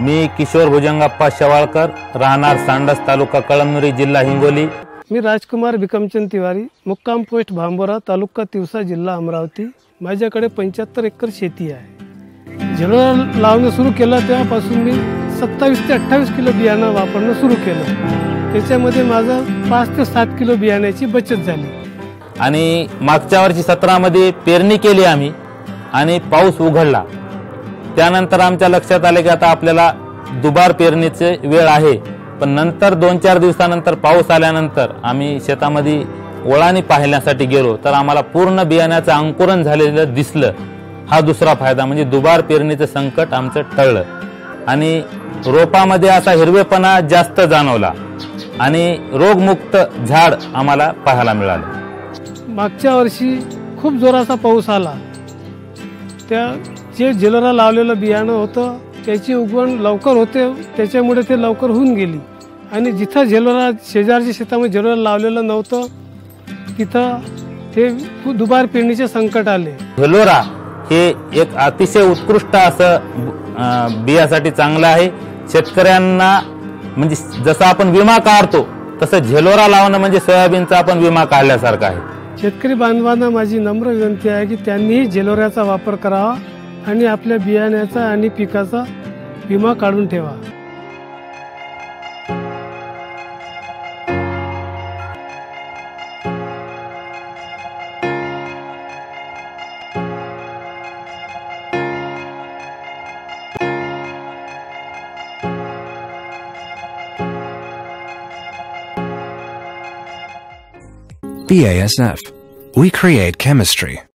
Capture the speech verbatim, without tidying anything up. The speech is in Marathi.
मी किशोर भुजंगप्पा शेवाळकर, राहणार सांडस, तालुका कळमनुरी, जिल्हा हिंगोली। मी राजकुमार भिकमचंद तिवारी, मुक्काम पोस्ट भांबोरा, तालुका तिवसा, जिल्हा अमरावती। माझ्याकडे पंच्याहत्तर एकर शेती आहे। जेव्हा लावणं सुरू केलं तेव्हापासून मी सत्तावीस ते अठ्ठावीस किलो बियाणं वापरणं सुरू केलं। त्याच्यामध्ये माझं पाच ते सात किलो बियाण्याची बचत झाली। आणि मागच्या वर्षी सतरा मध्ये पेरणी केली आम्ही आणि पाऊस उघडला। त्यानंतर आमच्या लक्षात आले की आता आपल्याला दुबार पेरणीचे वेळ आहे। पण नंतर दोन चार दिवसानंतर पाऊस आल्यानंतर आम्ही शेतामध्ये ओळाणी पाहण्यासाठी गेलो तर आम्हाला पूर्ण बियाण्याचं अंकुरण झालेलं दिसलं। हा दुसरा फायदा म्हणजे दुबार पेरणीचं संकट आमचं टळलं आणि रोपामध्ये असा हिरवेपणा जास्त जाणवला आणि रोगमुक्त झाड आम्हाला पाहायला मिळालं। मागच्या वर्षी खूप जोराचा पाऊस आला, त्या जे जेलोरा लावलेलं बियाणं होतं त्याची उगवण लवकर होते, त्याच्यामुळे ते लवकर होऊन गेली। आणि जिथं जेलोरा शेजारच्या शेतामध्ये जेलोरा लावलेलं नव्हतं तिथं ते दुबार पेरणीचे संकट आले। जेलोरा हे एक अतिशय उत्कृष्ट असं बियासाठी चांगलं आहे। शेतकऱ्यांना म्हणजे जसं आपण विमा काढतो तसं जेलोरा लावणं म्हणजे सोयाबीनचा आपण विमा काढल्यासारखं आहे। शेतकरी बांधवांना माझी नम्र विनंती आहे की त्यांनीही जेलोऱ्याचा वापर करावा आणि आपल्या बियाण्याचा आणि पिकाचा विमा काढून ठेवा। B A S F. We create chemistry.